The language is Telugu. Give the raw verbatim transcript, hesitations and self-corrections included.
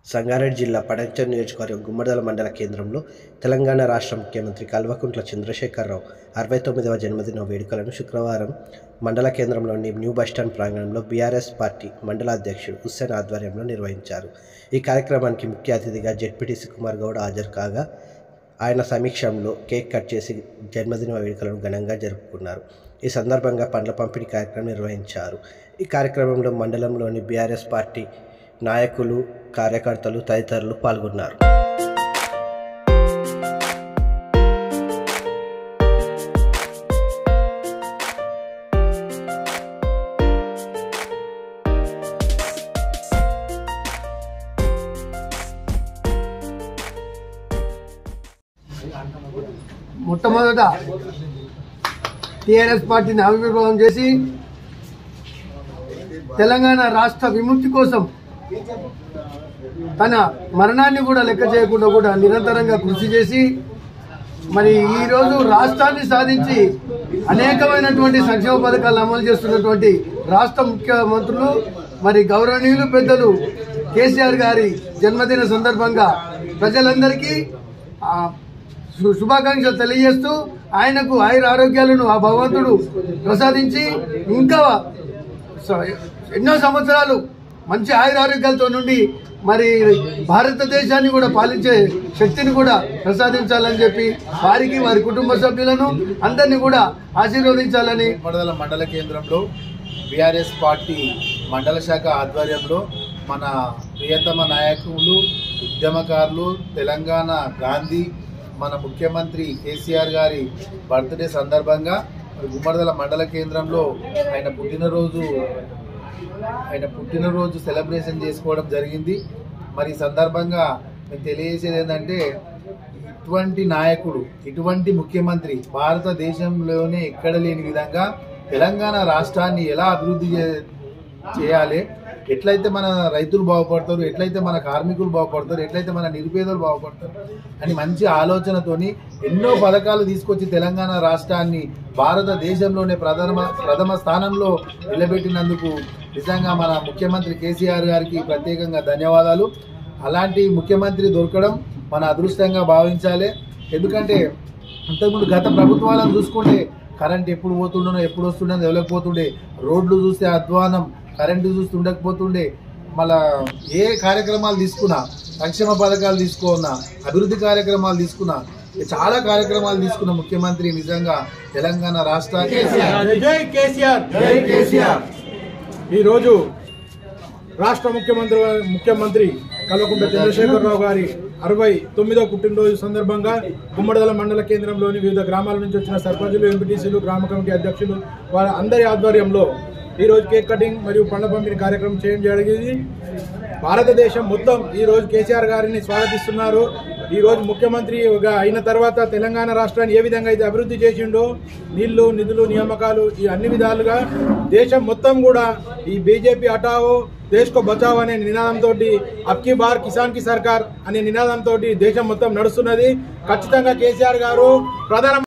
సంగారెడ్డి జిల్లా పడంచెరు నియోజకవర్గం గుమ్మడిదల మండల కేంద్రంలో తెలంగాణ రాష్ట్ర ముఖ్యమంత్రి కల్వకుంట్ల చంద్రశేఖరరావు అరవై తొమ్మిదవ జన్మదిన వేడుకలను శుక్రవారం మండల కేంద్రంలోని న్యూ బస్టాండ్ ప్రాంగణంలో బీఆర్ఎస్ పార్టీ మండల అధ్యక్షుడు హుస్సేన్ ఆధ్వర్యంలో నిర్వహించారు. ఈ కార్యక్రమానికి ముఖ్య అతిథిగా జెడ్పీటీసీ కుమార్ గౌడ్ హాజరు కాగా ఆయన సమీక్షంలో కేక్ కట్ చేసి జన్మదిన వేడుకలను ఘనంగా జరుపుకున్నారు. ఈ సందర్భంగా పండ్ల పంపిణీ కార్యక్రమం నిర్వహించారు. ఈ కార్యక్రమంలో మండలంలోని బీఆర్ఎస్ పార్టీ నాయకులు, కార్యకర్తలు తదితరులు పాల్గొన్నారు. మొట్టమొదట టీఆర్ఎస్ పార్టీని ఆవిర్భావం చేసి తెలంగాణ రాష్ట్ర విముక్తి కోసం తన మరణాన్ని కూడా లెక్క చేయకుండా కూడా నిరంతరంగా కృషి చేసి మరి ఈరోజు రాష్ట్రాన్ని సాధించి అనేకమైనటువంటి సంక్షేమ పథకాలను అమలు చేస్తున్నటువంటి రాష్ట్ర ముఖ్యమంత్రులు మరి గౌరవనీయులు పెద్దలు కేసీఆర్ గారి జన్మదిన సందర్భంగా ప్రజలందరికీ శుభాకాంక్షలు తెలియజేస్తూ ఆయనకు ఆయుర ఆరోగ్యాలను ఆ భగవంతుడు ప్రసాదించి ఇంకా ఎన్నో సంవత్సరాలు మంచి ఆయుర ఆరోగ్యాలతో నుండి మరి భారతదేశాన్ని కూడా పాలించే శక్తిని కూడా ప్రసాదించాలని చెప్పి వారికి, వారి కుటుంబ సభ్యులను అందరినీ కూడా ఆశీర్వదించాలని గుమ్మడిదల మండల కేంద్రంలో బీఆర్ఎస్ పార్టీ మండల శాఖ ఆధ్వర్యంలో మన ప్రియతమ నాయకులు, ఉద్యమకారులు, తెలంగాణ గాంధీ, మన ముఖ్యమంత్రి కేసీఆర్ గారి బర్త్డే సందర్భంగా గుమ్మడిదల మండల కేంద్రంలో ఆయన పుట్టినరోజు ఆయన పుట్టినరోజు సెలబ్రేషన్ చేసుకోవడం జరిగింది. మరి ఈ సందర్భంగా మేము తెలియజేసేది ఏంటంటే, ఇటువంటి నాయకుడు, ఇటువంటి ముఖ్యమంత్రి భారతదేశంలోనే ఎక్కడ లేని విధంగా తెలంగాణ రాష్ట్రాన్ని ఎలా అభివృద్ధి చేయాలి, ఎట్లయితే మన రైతులు బాగుపడతారు, ఎట్లయితే మన కార్మికులు బాగుపడతారు, ఎట్లయితే మన నిరుపేదలు బాగుపడతారు అని మంచి ఆలోచనతోని ఎన్నో పథకాలు తీసుకొచ్చి తెలంగాణ రాష్ట్రాన్ని భారతదేశంలోనే ప్రథమ ప్రథమ స్థానంలో నిలబెట్టినందుకు నిజంగా మన ముఖ్యమంత్రి కేసీఆర్ గారికి ప్రత్యేకంగా ధన్యవాదాలు. అలాంటి ముఖ్యమంత్రి దొరకడం మన అదృష్టంగా భావించాలి. ఎందుకంటే అంతకుముందు గత ప్రభుత్వాలను చూసుకుంటే కరెంట్ ఎప్పుడు పోతుండో, ఎప్పుడు వస్తుండో తెలియకపోతుండే, రోడ్లు చూస్తే అధ్వానం, కరెంటు చూస్తూ ఉండకపోతుండే, మళ్ళా ఏ కార్యక్రమాలు తీసుకున్నా, సంక్షేమ పథకాలు తీసుకున్నా, అభివృద్ధి కార్యక్రమాలు తీసుకున్నా, చాలా కార్యక్రమాలు తీసుకున్న ముఖ్యమంత్రి నిజంగా తెలంగాణ రాష్ట్రానికి జై కేసీఆర్, జై కేసీఆర్. ఈరోజు రాష్ట్ర ముఖ్యమంత్రి ముఖ్యమంత్రి కల్వకుంట్ల చంద్రశేఖరరావు గారి అరవై తొమ్మిదవ పుట్టినరోజు సందర్భంగా గుమ్మడిదల మండల కేంద్రంలోని వివిధ గ్రామాల నుంచి వచ్చిన సర్పంచులు, ఎంపీటీసీలు, గ్రామ కమిటీ అధ్యక్షులు వారి అందరి ఆధ్వర్యంలో ఈరోజు కేక్ కటింగ్ మరియు పండ్ల పంపిణీ కార్యక్రమం చేయడం జరిగింది. భారతదేశం మొత్తం ఈరోజు కేసీఆర్ గారిని స్వాగతిస్తున్నారు. ఈరోజు ముఖ్యమంత్రిగా అయిన తర్వాత తెలంగాణ రాష్ట్రాన్ని ఏ విధంగా అయితే అభివృద్ధి చేసిండో, నీళ్లు, నిధులు, నియామకాలు, ఈ అన్ని విధాలుగా దేశం మొత్తం కూడా ఈ బీజేపీ హటావో దేశ్ కో బచావో అనే నినాదంతో, అబ్కీ బార్ కిసాన్ కి సర్కార్ అనే నినాదంతో దేశం మొత్తం నడుస్తున్నది. ఖచ్చితంగా కేసీఆర్ గారు ప్రధాన